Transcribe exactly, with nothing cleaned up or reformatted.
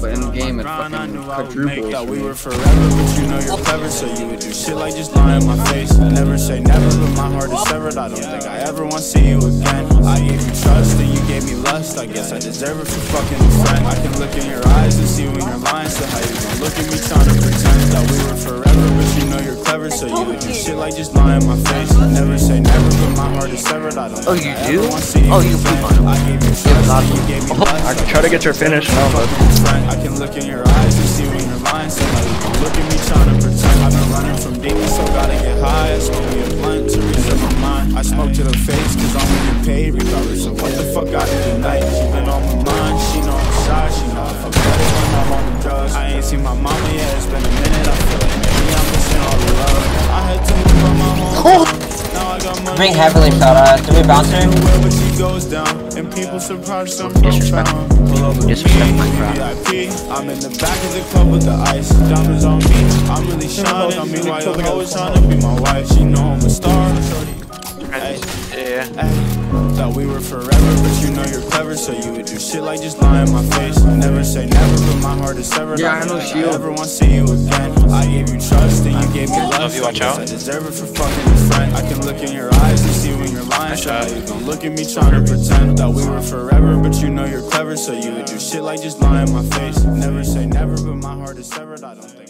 but in game it fucking quadruples. Thought we were forever, but you know you're clever, so you would do shit like just lie in my face. Never say never, but my heart is severed. I don't think I ever want to see you again. I gave you trust and you gave me lust. I guess I deserve it for fucking a friend. I can look in your eyes and see when you're lying. So how you gonna look at me trying to pretend that we were forever, but you know you're clever, so you would do shit like just lie in my face. Never say never, but my heart is severed. I don't oh, think you I do? ever want to see you oh, you again. poop on him. I gave you trust and you gave me Oh, lust. I can try to get your finish now, but I can look in your eyes and see when you're lying. So how you can look at me trying to pretend. I've been running from demons, so gotta get high. I smoke me a blunt to reset my mind. I smoke to the face, cause I'm getting paid regardless of what the fuck I do tonight. She been on my mind, she know I'm shy. She know I fuck better when I'm on the drugs. I ain't seen my mama yet, it's been a minute. I feel like maybe I'm missing all the love. I had to move from my home. Now I got money. Being heavily shot at. Do we bounce her? But she goes down, and people surprised I'm Disrespect. Disrespect my crowd. I'm in the back of the club with the ice. Diamonds on me, I'm really shining. Tell me why you're always trying to be my wife. She know I'm a star. Ay, yeah. ay. Thought we were forever, but you know you're clever, so you would do shit like just lie in my face. Never say never, but my heart is severed. Yeah, I know I Shield. never want to see you again. I gave you trust and you gave me love. Love you, watch out. I deserve it for fucking a friend. I can look in your eyes and see when you're lying. So how you gonna look at me trying to pretend that we were forever, but you know you're clever, so you would do shit like just lie in my face. Never say never, but my heart is severed. I don't think